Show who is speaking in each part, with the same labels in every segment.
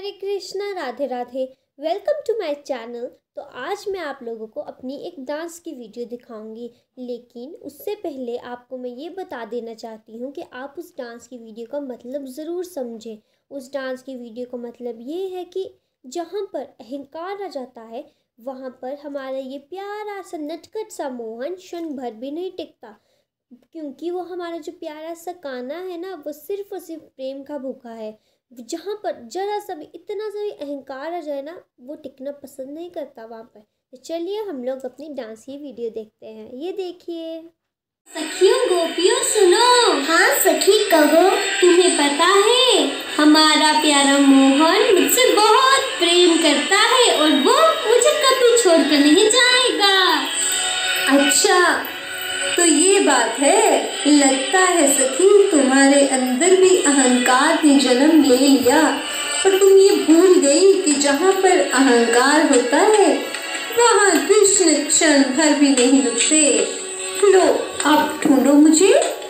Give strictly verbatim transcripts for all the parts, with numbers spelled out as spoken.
Speaker 1: Hare Krishna, Radhe Radhe. Welcome to my channel. तो आज मैं आप लोगों को अपनी एक डांस की वीडियो दिखाऊंगी, लेकिन उससे पहले आपको मैं ये बता देना चाहती हूँ कि आप उस डांस की वीडियो का मतलब ज़रूर समझें। उस डांस की वीडियो का मतलब ये है कि जहाँ पर अहंकार आ जाता है वहाँ पर हमारा ये प्यारा सा नटखट सा मोहन क्षण भर भी नहीं टिकता, क्योंकि वो हमारा जो प्यारा सा कान्हा है ना, वो सिर्फ और सिर्फ प्रेम का भूखा है। जहाँ पर जरा सा भी इतना सा भी अहंकार आ जाए ना, वो टिकना पसंद नहीं करता वहाँ पर। तो चलिए हम लोग अपनी डांस की वीडियो देखते हैं। ये देखिए।
Speaker 2: सखियों गोपियों सुनो।
Speaker 3: हाँ सखी कहो।
Speaker 2: तुम्हें पता है हमारा प्यारा मोहन मुझसे बहुत प्रेम करता है और वो मुझे कभी छोड़कर नहीं जाएगा।
Speaker 4: अच्छा तो ये बात है। लगता है सखी तुम्हारे अंदर भी अहंकार ने जन्म ले लिया और तुम ये भूल गई कि जहाँ पर अहंकार होता है वहाँ कृष्ण क्षण भर भी नहीं रुकते। लो अब ढूंढो मुझे।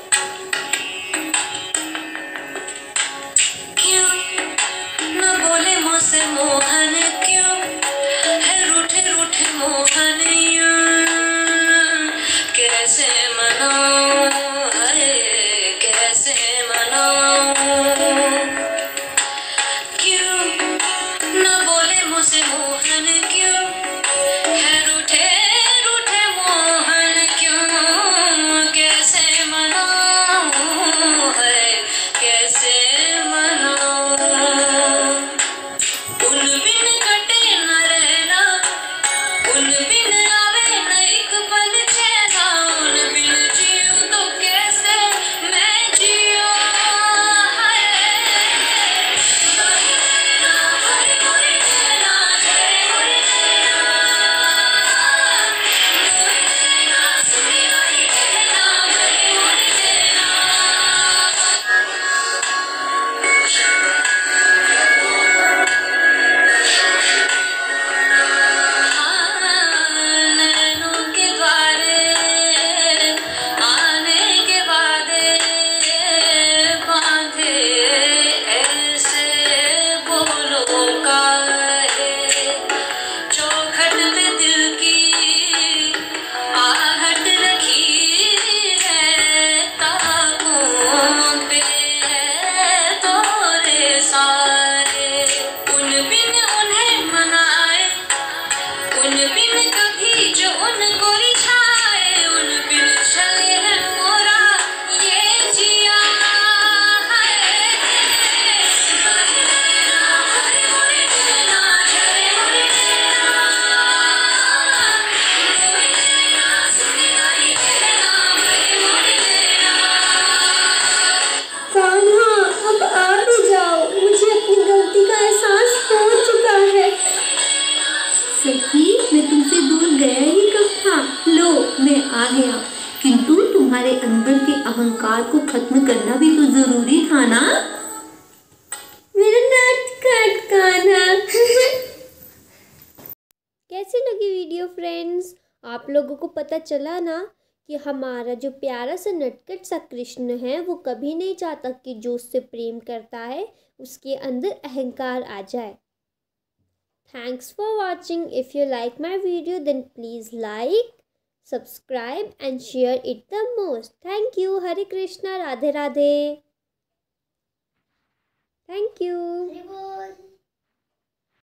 Speaker 5: क्यों न बोले मुझसे मोहन, क्यों है रूठे रूठे मोहन, कैसे मनाऊं है कैसे मनाऊं। क्यों न बोले मुझसे मोहन, क्यों है रूठे रूठे मोहन, क्यों कैसे मनाऊं है कैसे मनाऊं। उन बिन कटे न रहना, उन बिन आवे न एक पल चैना, उन बिन जियूं तो कैसे मैं जियूं। हाय हरि नैना, हरि मोरे नैना, हरे मोरे नैना, मोरे नैना सुनी हरि कहना, हरे मोरे नैना। नैनों के बारे आने के वादे बांधे ऐसे बोलो काहे, चौखट पे दिल की आहट रखी है, ताकों पे है तोरे सारे। उन बिन उन्हें मनाए, उन बिन कभी जो उनको रिझाए, उन बिन चले है मोरा ये जिया। हाय हरि नैना, हरि मोरे नैना, हरे मोरे नैना, मोरे नैना सुनी हरि कहना, हरे मोरे नैना।
Speaker 4: कान्हा अब आ भी जाओ, मुझे अपनी गलती का एहसास हो चुका है। सखी मैं तुमसे दूर गया ही कब था। लो मैं आ गया, किंतु तुम्हारे अंदर के अहंकार को खत्म करना भी तो जरूरी था ना। मेरा नटखट कान्हा।
Speaker 1: कैसी लगी वीडियो फ्रेंड्स? आप लोगों को पता चला ना कि हमारा जो प्यारा सा नटखट सा कृष्ण है वो कभी नहीं चाहता कि जो उससे प्रेम करता है उसके अंदर अहंकार आ जाए। Thanks for watching. If you like my video, then please like, subscribe and share it the most. Thank you. Hare Krishna, Radhe Radhe. Thank you.